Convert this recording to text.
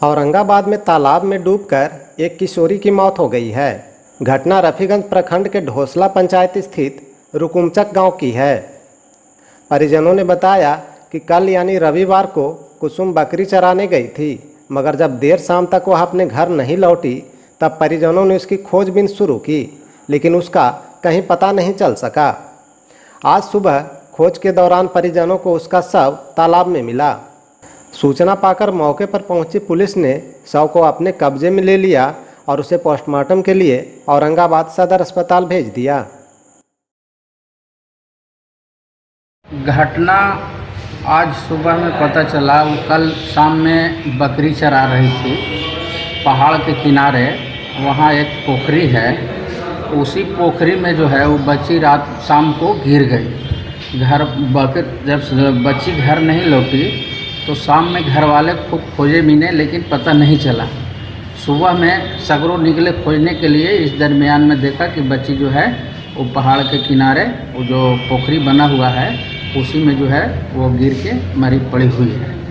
औरंगाबाद में तालाब में डूबकर एक किशोरी की मौत हो गई है। घटना रफीगंज प्रखंड के ढोसला पंचायत स्थित रुकुमचक गांव की है। परिजनों ने बताया कि कल यानी रविवार को कुसुम बकरी चराने गई थी, मगर जब देर शाम तक वह अपने घर नहीं लौटी तब परिजनों ने उसकी खोजबीन शुरू की, लेकिन उसका कहीं पता नहीं चल सका। आज सुबह खोज के दौरान परिजनों को उसका शव तालाब में मिला। सूचना पाकर मौके पर पहुंची पुलिस ने शव को अपने कब्जे में ले लिया और उसे पोस्टमार्टम के लिए औरंगाबाद सदर अस्पताल भेज दिया। घटना आज सुबह में पता चला, वो कल शाम में बकरी चरा रही थी पहाड़ के किनारे। वहाँ एक पोखरी है, उसी पोखरी में जो है वो बच्ची रात शाम को गिर गई। जब बच्ची घर नहीं लौटी तो शाम में घर वाले खूब खोजे मीने, लेकिन पता नहीं चला। सुबह में सगरों निकले खोजने के लिए, इस दरमियान में देखा कि बच्ची जो है वो पहाड़ के किनारे वो जो पोखरी बना हुआ है उसी में जो है वो गिर के मरी पड़ी हुई है।